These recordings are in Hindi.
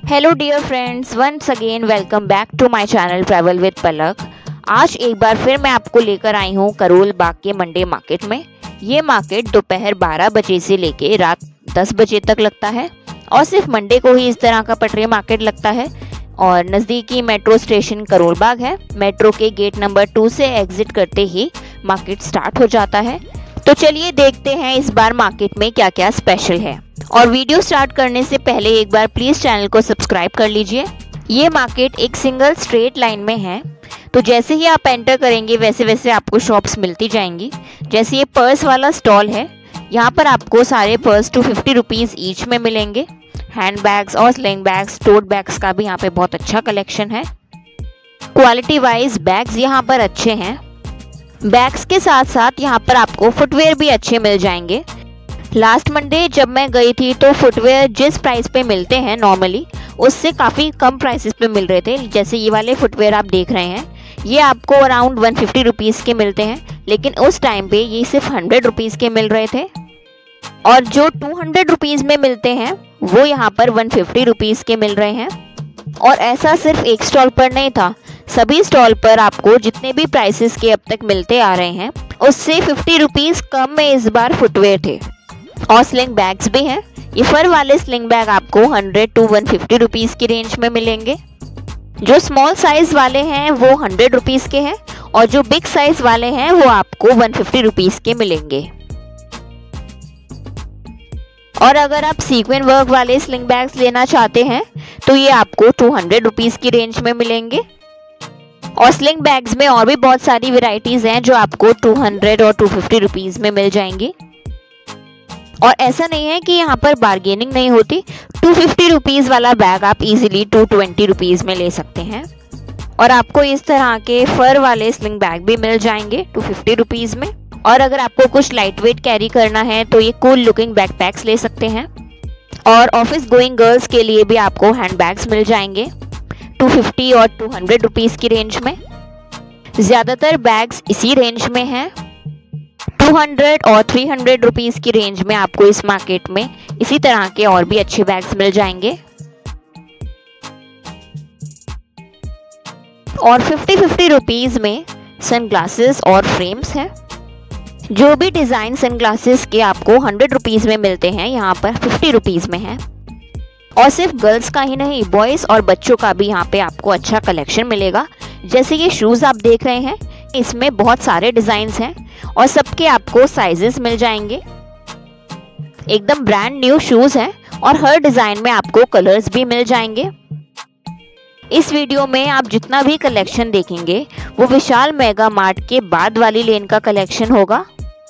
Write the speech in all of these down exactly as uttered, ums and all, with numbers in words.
Hello dear friends, once again welcome back to my channel travel with Palak. आज एक बार फिर मैं आपको लेकर आई हूँ करोल बाग के मंडे मार्केट में। ये मार्केट दोपहर बारह बजे से लेके रात दस बजे तक लगता है और सिर्फ मंडे को ही इस तरह का पटरी मार्केट लगता है। और नज़दीकी मेट्रो स्टेशन करोल बाग है। मेट्रो के गेट नंबर टू से एग्जिट करते ही मार्केट स्टार्ट हो जाता है। तो चलिए देखते हैं इस बार मार्केट में क्या क्या स्पेशल है। और वीडियो स्टार्ट करने से पहले एक बार प्लीज़ चैनल को सब्सक्राइब कर लीजिए। ये मार्केट एक सिंगल स्ट्रेट लाइन में है, तो जैसे ही आप एंटर करेंगे वैसे वैसे आपको शॉप्स मिलती जाएंगी। जैसे ये पर्स वाला स्टॉल है, यहाँ पर आपको सारे purse two fifty rupees each में मिलेंगे। हैंड बैग्स और स्लिंग बैग्स, टोट बैग्स का भी यहाँ पे बहुत अच्छा कलेक्शन है। क्वालिटी वाइज बैग्स यहाँ पर अच्छे हैं। बैग्स के साथ साथ यहाँ पर आपको फुटवेयर भी अच्छे मिल जाएंगे। लास्ट मंडे जब मैं गई थी तो फुटवेयर जिस प्राइस पे मिलते हैं नॉर्मली, उससे काफ़ी कम प्राइसेस पे मिल रहे थे। जैसे ये वाले फुटवेयर आप देख रहे हैं, ये आपको अराउंड वन फिफ्टी रुपीज़ के मिलते हैं, लेकिन उस टाइम पे ये सिर्फ हंड्रेड रुपीज़ के मिल रहे थे। और जो टू हंड्रेड रुपीज़ में मिलते हैं वो यहाँ पर वन फिफ्टी रुपीज़ के मिल रहे हैं। और ऐसा सिर्फ एक स्टॉल पर नहीं था, सभी स्टॉल पर आपको जितने भी प्राइसेस के अब तक मिलते आ रहे हैं उससे फिफ्टी रुपीज़ कम में इस बार फुटवेयर थे। और स्लिंग बैग्स भी हैं। ये फर वाले स्लिंग बैग आपको hundred to one fifty rupees की रेंज में मिलेंगे। जो स्मॉल साइज वाले हैं वो हंड्रेड रुपीज़ के हैं और जो बिग साइज वाले हैं वो आपको वन फिफ्टी रुपीज़ के मिलेंगे। और अगर आप सीक्वेंस वर्क वाले स्लिंग बैग्स लेना चाहते हैं तो ये आपको टू हंड्रेड रुपीज़ की रेंज में मिलेंगे। और स्लिंग बैग्स में और भी बहुत सारी वैरायटीज़ हैं जो आपको टू हंड्रेड और टू फिफ्टी रुपीज़ में मिल जाएंगी। और ऐसा नहीं है कि यहाँ पर बार्गेनिंग नहीं होती। टू फिफ्टी रुपीज़ वाला बैग आप इजीली टू ट्वेंटी रुपीज़ में ले सकते हैं। और आपको इस तरह के फर वाले स्लिंग बैग भी मिल जाएंगे टू फिफ्टी रुपीज़ में। और अगर आपको कुछ लाइट वेट कैरी करना है तो ये कूल लुकिंग बैकपैक्स ले सकते हैं। और ऑफिस गोइंग गर्ल्स के लिए भी आपको हैंड बैग्स मिल जाएंगे टू फिफ्टी और टू हंड्रेड रुपीज़ की रेंज में। ज़्यादातर बैग्स इसी रेंज में हैं। टू हंड्रेड और थ्री हंड्रेड रुपीज़ की रेंज में आपको इस मार्केट में इसी तरह के और भी अच्छे बैग्स मिल जाएंगे। और फिफ्टी फिफ्टी रुपीज़ में सनग्लासेस और फ्रेम्स हैं। जो भी डिज़ाइन सनग्लासेस के आपको हंड्रेड रुपीज़ में मिलते हैं यहाँ पर फिफ्टी रुपीज़ में है। और सिर्फ गर्ल्स का ही नहीं, बॉयज़ और बच्चों का भी यहाँ पे आपको अच्छा कलेक्शन मिलेगा। जैसे ये शूज़ आप देख रहे हैं, इसमें बहुत सारे डिज़ाइंस हैं और सबके आपको साइजेस मिल जाएंगे। एकदम ब्रांड न्यू शूज़ हैं और हर डिज़ाइन में आपको कलर्स भी मिल जाएंगे। इस वीडियो में आप जितना भी कलेक्शन देखेंगे वो विशाल मेगा मार्ट के बाद वाली लेन का कलेक्शन होगा।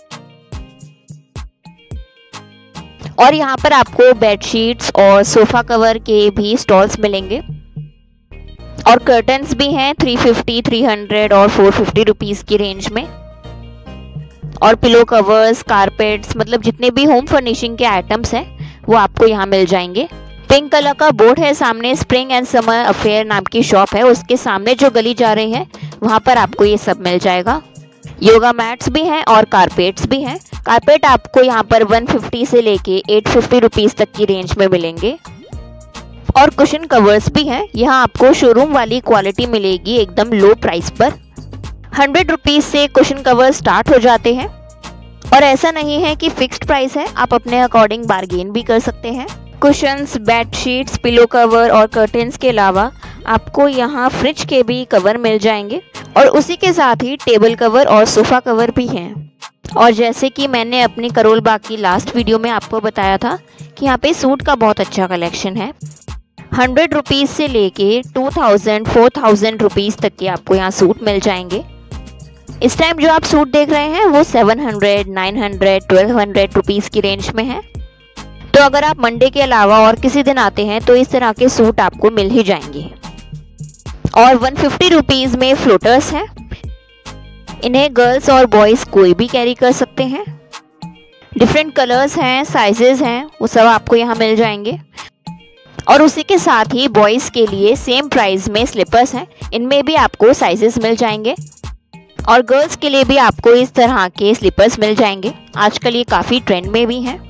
और यहाँ पर आपको बेडशीट्स और सोफ़ा कवर के भी स्टॉल्स मिलेंगे। और कर्टन्स भी हैं थ्री फिफ्टी, थ्री हंड्रेड और फोर फिफ्टी रुपीज़ की रेंज में। और पिलो कवर्स, कारपेट्स, मतलब जितने भी होम फर्निशिंग के आइटम्स हैं वो आपको यहाँ मिल जाएंगे। पिंक कलर का बोर्ड है सामने, स्प्रिंग एंड समर अफेयर नाम की शॉप है, उसके सामने जो गली जा रही है वहाँ पर आपको ये सब मिल जाएगा। योगा मैट्स भी हैं और कारपेट्स भी हैं। कारपेट आपको यहाँ पर वन फिफ्टी से लेके एट फिफ्टी रुपीज़ तक की रेंज में मिलेंगे। और कुशन कवर्स भी हैं। यहाँ आपको शोरूम वाली क्वालिटी मिलेगी एकदम लो प्राइस पर। हंड्रेड रुपीज़ से कुशन कवर स्टार्ट हो जाते हैं। और ऐसा नहीं है कि फिक्स्ड प्राइस है, आप अपने अकॉर्डिंग बार्गेन भी कर सकते हैं। कुशन्स, बेडशीट्स, पिलो कवर और कर्टेन्स के अलावा आपको यहाँ फ्रिज के भी कवर मिल जाएंगे। और उसी के साथ ही टेबल कवर और सोफ़ा कवर भी हैं। और जैसे कि मैंने अपनी करोल बाग की लास्ट वीडियो में आपको बताया था कि यहाँ पे सूट का बहुत अच्छा कलेक्शन है। हंड्रेड रुपीज़ से लेके two thousand, four thousand rupees तक के आपको यहाँ सूट मिल जाएंगे। इस टाइम जो आप सूट देख रहे हैं वो seven hundred, nine hundred, twelve hundred rupees की रेंज में है। तो अगर आप मंडे के अलावा और किसी दिन आते हैं तो इस तरह के सूट आपको मिल ही जाएंगे। और वन फिफ्टी रुपीज़ में फ्लोटर्स हैं। इन्हें गर्ल्स और बॉयज़ कोई भी कैरी कर सकते हैं। डिफरेंट कलर्स हैं, साइजेस हैं, वो सब आपको यहाँ मिल जाएंगे। और उसी के साथ ही बॉयज़ के लिए सेम प्राइस में स्लीपर्स हैं, इनमें भी आपको साइजेस मिल जाएंगे। और गर्ल्स के लिए भी आपको इस तरह के स्लीपर्स मिल जाएंगे। आजकल ये काफ़ी ट्रेंड में भी हैं।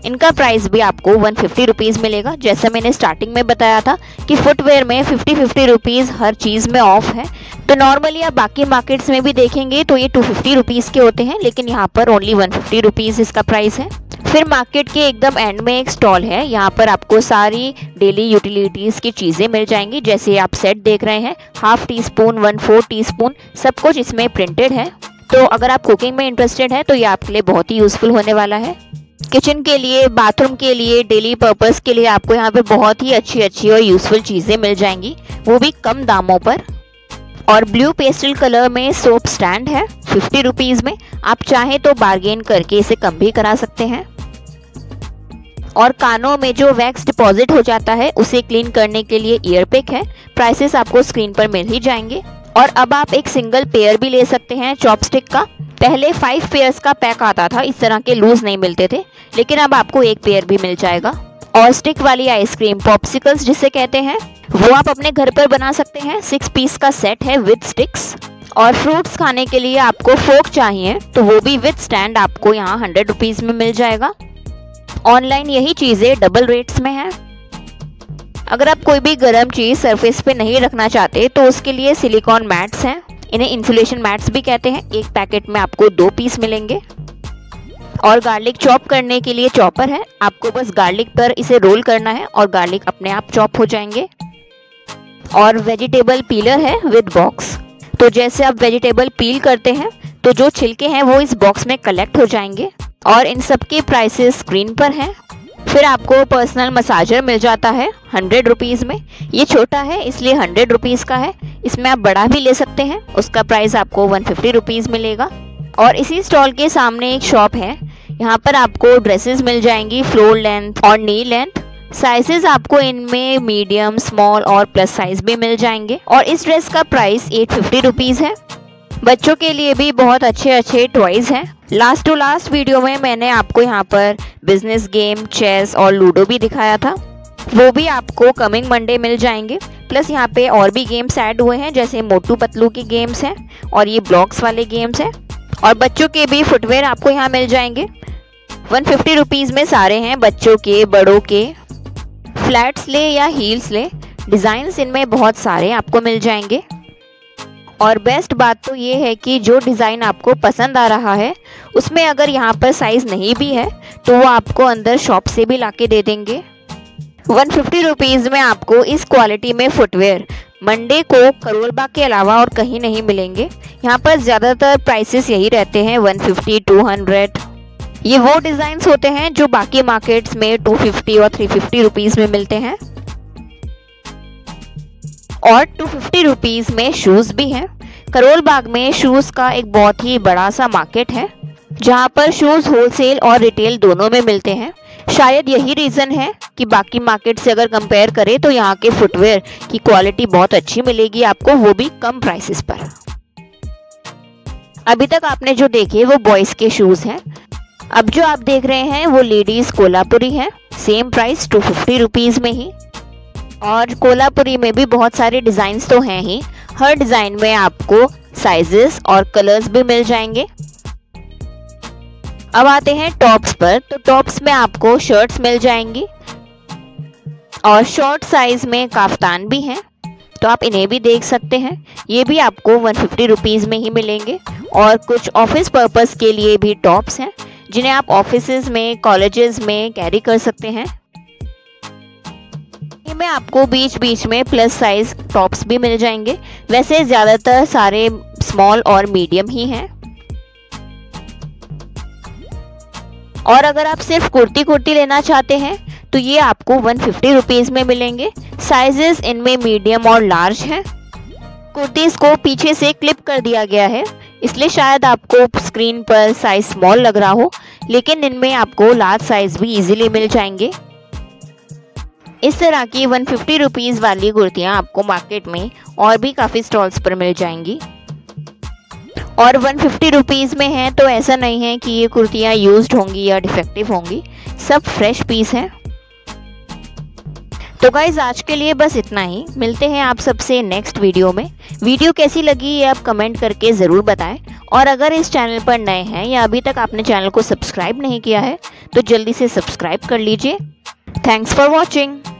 इनका प्राइस भी आपको वन फिफ्टी रुपीज़ मिलेगा। जैसा मैंने स्टार्टिंग में बताया था कि फुटवेयर में फिफ्टी फिफ्टी रुपीज़ हर चीज़ में ऑफ है, तो नॉर्मली आप बाकी मार्केट्स में भी देखेंगे तो ये टू फिफ्टी रुपीज़ के होते हैं, लेकिन यहाँ पर ओनली वन फिफ्टी रुपीज़ इसका प्राइस है। फिर मार्केट के एकदम एंड में एक स्टॉल है, यहाँ पर आपको सारी डेली यूटिलिटीज़ की चीज़ें मिल जाएंगी। जैसे आप सेट देख रहे हैं, half teaspoon, one four teaspoon, सब कुछ इसमें प्रिंटेड है। तो अगर आप कुकिंग में इंटरेस्टेड हैं तो ये आपके लिए बहुत ही यूज़फुल होने वाला है। किचन के लिए, बाथरूम के लिए, डेली पर्पस के लिए आपको यहाँ पे बहुत ही अच्छी अच्छी और यूज़फुल चीज़ें मिल जाएंगी, वो भी कम दामों पर। और ब्लू पेस्टल कलर में सोप स्टैंड है फिफ्टी रुपीज़ में, आप चाहें तो बार्गेन करके इसे कम भी करा सकते हैं। और कानों में जो वैक्स डिपॉजिट हो जाता है उसे क्लीन करने के लिए ईयर पिक है, प्राइसेस आपको स्क्रीन पर मिल ही जाएंगे। और अब आप एक सिंगल पेयर भी ले सकते हैं चॉपस्टिक का। पहले फाइव पेयर्स का पैक आता था, इस तरह के लूज नहीं मिलते थे, लेकिन अब आपको एक पेयर भी मिल जाएगा। और स्टिक वाली आइसक्रीम, पॉप्सिकल्स जिसे कहते हैं, वो आप अपने घर पर बना सकते हैं। सिक्स पीस का सेट है विद स्टिक्स। और फ्रूट्स खाने के लिए आपको फोक चाहिए तो वो भी विद स्टैंड आपको यहाँ हंड्रेड रुपीज़ में मिल जाएगा। ऑनलाइन यही चीज़ें डबल रेट्स में है। अगर आप कोई भी गर्म चीज़ सरफेस पे नहीं रखना चाहते तो उसके लिए सिलिकॉन मैट्स हैं, इन्हें इंसुलेशन मैट्स भी कहते हैं। एक पैकेट में आपको दो पीस मिलेंगे। और गार्लिक चॉप करने के लिए चॉपर है, आपको बस गार्लिक पर इसे रोल करना है और गार्लिक अपने आप चॉप हो जाएंगे। और वेजिटेबल पीलर है विद बॉक्स, तो जैसे आप वेजिटेबल पील करते हैं तो जो छिलके हैं वो इस बॉक्स में कलेक्ट हो जाएंगे। और इन सब के प्राइसेस स्क्रीन पर हैं। फिर आपको पर्सनल मसाजर मिल जाता है हंड्रेड रुपीज़ में। ये छोटा है इसलिए हंड्रेड रुपीज़ का है, इसमें आप बड़ा भी ले सकते हैं, उसका प्राइस आपको वन फिफ्टी रुपीज़ मिलेगा। और इसी स्टॉल के सामने एक शॉप है, यहाँ पर आपको ड्रेसेस मिल जाएंगी फ्लोर लेंथ और नी लेंथ। साइजेस आपको इनमें मीडियम, स्मॉल और प्लस साइज भी मिल जाएंगे। और इस ड्रेस का प्राइस एट फिफ्टी रुपीज़ है। बच्चों के लिए भी बहुत अच्छे अच्छे टॉयज़ हैं। लास्ट टू लास्ट वीडियो में मैंने आपको यहाँ पर बिजनेस गेम, चेस और लूडो भी दिखाया था, वो भी आपको कमिंग मंडे मिल जाएंगे। प्लस यहाँ पे और भी गेम्स ऐड हुए हैं, जैसे मोटू पतलू के गेम्स हैं और ये ब्लॉक्स वाले गेम्स हैं। और बच्चों के भी फुटवेयर आपको यहाँ मिल जाएंगे। वन फिफ्टी रुपीज़ में सारे हैं, बच्चों के, बड़ों के। फ्लैट्स ले या हील्स ले, डिज़ाइंस इनमें बहुत सारे आपको मिल जाएंगे। और बेस्ट बात तो ये है कि जो डिज़ाइन आपको पसंद आ रहा है उसमें अगर यहाँ पर साइज़ नहीं भी है तो वो आपको अंदर शॉप से भी लाके दे देंगे। वन फिफ्टी रुपीज़ में आपको इस क्वालिटी में फुटवेयर मंडे को करोल बाग के अलावा और कहीं नहीं मिलेंगे। यहाँ पर ज़्यादातर प्राइसेस यही रहते हैं वन फिफ्टी, टू हंड्रेड। ये वो डिज़ाइंस होते हैं जो बाकी मार्केट्स में टू फिफ्टी और थ्री फिफ्टी रुपीज़ में मिलते हैं। और टू फिफ्टी रुपीज़ में शूज़ भी हैं। करोल बाग में शूज़ का एक बहुत ही बड़ा सा मार्केट है, जहाँ पर शूज़ होलसेल और रिटेल दोनों में मिलते हैं। शायद यही रीज़न है कि बाकी मार्केट से अगर कंपेयर करें तो यहाँ के फुटवेयर की क्वालिटी बहुत अच्छी मिलेगी आपको, वो भी कम प्राइसेस पर। अभी तक आपने जो देखे वो बॉयज़ के शूज़ हैं। अब जो आप देख रहे हैं वो लेडीज़ कोल्हापुरी हैं, same price two fifty rupees में ही। और कोल्हापुरी में भी बहुत सारे डिज़ाइंस तो हैं ही, हर डिज़ाइन में आपको साइजेस और कलर्स भी मिल जाएंगे। अब आते हैं टॉप्स पर, तो टॉप्स में आपको शर्ट्स मिल जाएंगी और शॉर्ट साइज में काफ्तान भी हैं, तो आप इन्हें भी देख सकते हैं। ये भी आपको वन फिफ्टी रुपीज़ में ही मिलेंगे। और कुछ ऑफिस पर्पस के लिए भी टॉप्स हैं, जिन्हें आप ऑफिसेज में, कॉलेजेस में कैरी कर सकते हैं। में आपको बीच बीच में प्लस साइज टॉप्स भी मिल जाएंगे। वैसे ज़्यादातर सारे स्मॉल और मीडियम ही हैं। और अगर आप सिर्फ कुर्ती कुर्ती लेना चाहते हैं तो ये आपको वन फिफ्टी रुपीज़ में मिलेंगे। साइजेस इनमें मीडियम और लार्ज हैं। कुर्तीज़ को पीछे से क्लिप कर दिया गया है, इसलिए शायद आपको स्क्रीन पर साइज स्मॉल लग रहा हो, लेकिन इनमें आपको लार्ज साइज भी इजीली मिल जाएंगे। इस तरह की वन फिफ्टी रुपीज़ वाली कुर्तियाँ आपको मार्केट में और भी काफ़ी स्टॉल्स पर मिल जाएंगी। और वन फिफ्टी रुपीज़ में है तो ऐसा नहीं है कि ये कुर्तियाँ यूज्ड होंगी या डिफेक्टिव होंगी, सब फ्रेश पीस हैं। तो गाइज आज के लिए बस इतना ही, मिलते हैं आप सबसे नेक्स्ट वीडियो में। वीडियो कैसी लगी ये आप कमेंट करके ज़रूर बताएं। और अगर इस चैनल पर नए हैं या अभी तक आपने चैनल को सब्सक्राइब नहीं किया है तो जल्दी से सब्सक्राइब कर लीजिए। Thanks for watching.